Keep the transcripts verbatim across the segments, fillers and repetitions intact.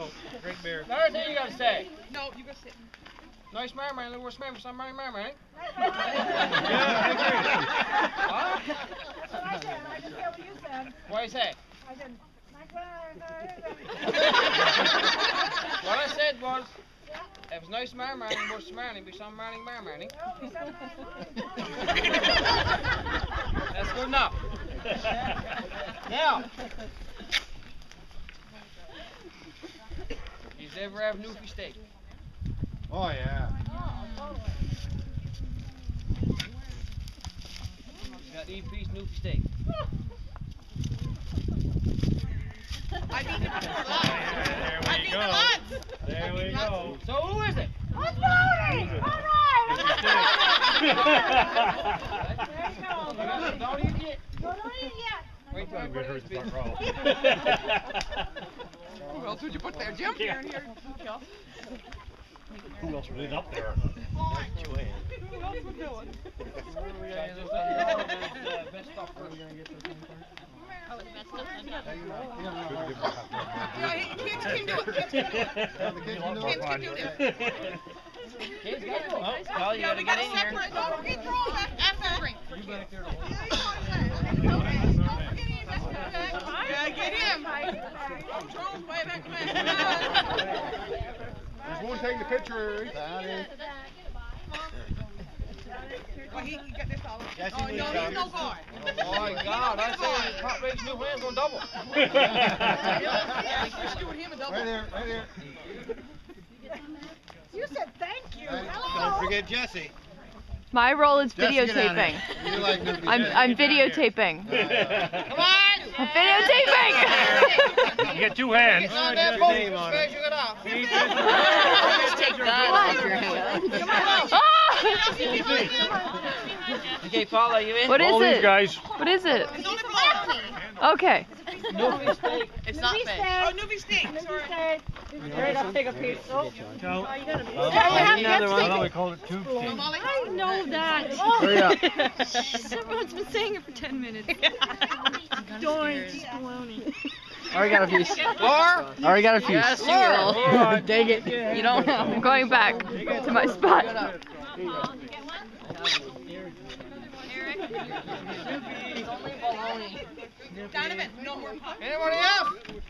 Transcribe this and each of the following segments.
Drink beer. Another thing you gotta say. No, you gotta sit. Nice marmite, a little worse marmite for some marmite, marmite. Yeah, I agree. Huh? That's what I said. I just said what you said. What do you say? I said, what I said was, if it's nice marmite and worse marmite, be some marmite, marmite. That's good enough. Now, you ever have Newfie steak? Oh, yeah. You got eight piece Newfie steak. I've eaten it before. There I've we eaten go. lots. There we go. So who is it? It's Bonnie! All right! There you go. Don't eat it. Don't eat it yet. Wait till I put it in this piece. Who else would you put there, Jim? Yeah. Who else was up there? Who else would do it? Best stuff first. Kids can do it. Kids can do it. Kids can do it. Kids got it. Oh, well, you Yeah, gotta we get gotta in here. separate. Don't forget your own after the drink. You back there to hold. Yeah, get him. Control's way back there. There's one taking the picture. Well, he, he got this all. Jesse, Oh, will no, you he's come? no guard. Oh my God! I say top race Newfoundland's gonna double. Yeah, you're screwing him a double. Right there, right there. You said thank you. Don't Hello. forget Jesse. My role is Jesse, get out of videotaping. here. You like Newfie I'm Jesse. I'm videotaping. Come on! I'm videotaping. You get two hands. It's not that boat. As fast as you get off. Take that off your hand. Okay, Paul, are you in? What is All these it? guys. What is it? It's only for Okay. Newfie steak. It's not Newfie fish. Oh, steak. Newfie steak. Sorry. Newfie steak. Great, I'll take a piece. Oh, No. oh you got a piece. Another I thought one. we called it tube steak. Molly? I know that. Hurry up. Someone's been saying it for ten minutes. Doink, baloney. Already got a piece. Laura? Already got a piece. Yes, you will. Dang it. You don't know. I'm going back to my spot. Donovan, no more pop. Anybody else?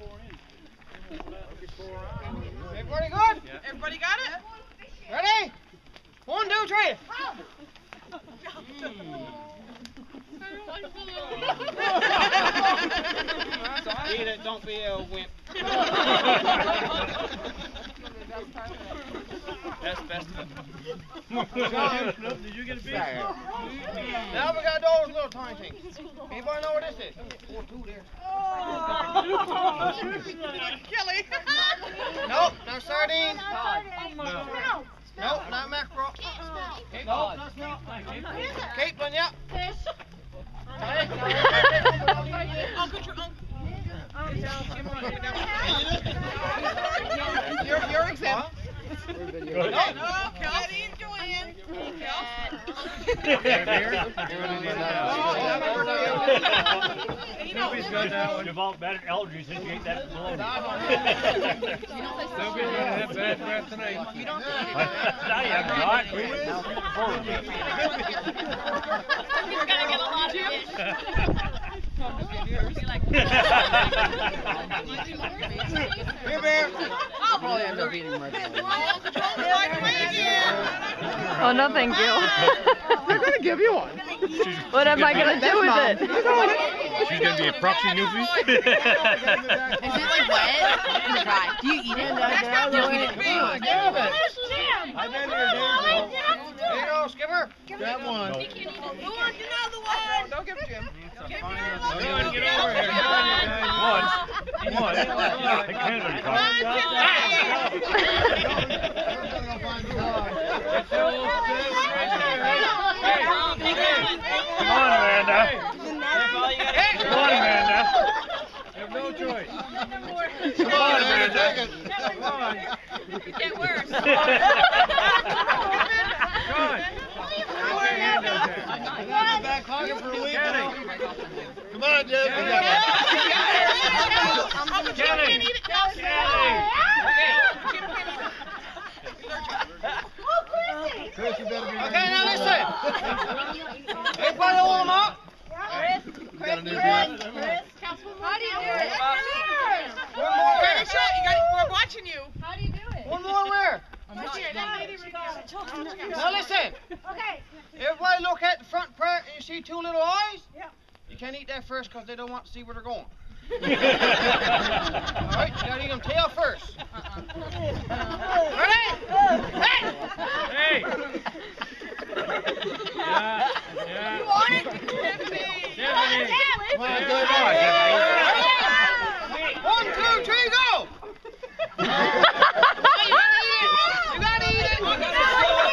Everybody good? Everybody got it? Ready? One, two, three. Eat it, don't be a wimp. That's best of it. Did you get a piece? Now we got those little tiny things. Anybody know what this is? Four, two there. Kelly. Nope, not sardine. No. Nope, not mackerel. Nope, not smelt. Caplin, yep. Uncle, your uncle. You're, you're exempt. No, Kelly and Joanne. Newfie's got that one. Developed bad allergies since you ate that baloney. Newfie's gonna have bad breath tonight. You don't I am not. Who is? He's gonna get a lot of fish. Here, Bear. Probably end up eating right Oh, no, thank you. They're gonna give you one. What am I gonna do with it? She's gonna be a proxy Newfie. Is it like wet? Dry. Do you eat it? I bet you're there. There you go, Skipper. That one. Who wants another one? Don't give it to him. Get over here. One. One. Canada Come on, Amanda. Come on, Amanda. You have no choice. Come on, Amanda. Come on. Get worse. Come on. Back pocket for a week. Come on, Jeff. Uncle Joe can't eat it. Kelly. watching you. How do you do it? One more where? Right here, that lady we got. Now listen. Okay. Everybody look at the front part and you see two little eyes? Yeah. You can't eat that first because they don't want to see where they're going. Alright, you gotta eat them tail first. Ready? Hey! Hey! Yeah, yeah. You want it? Tiffany. Tiffany. Come on, Tiffany. good boy. One, two, three, go! You gotta eat it! You gotta eat it! You gotta eat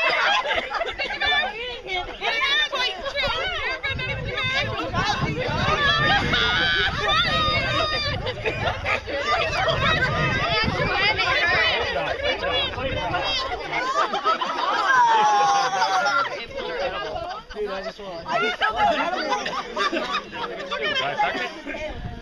it! Get it out, wait, chill. You're gonna eat the Dude, I just want.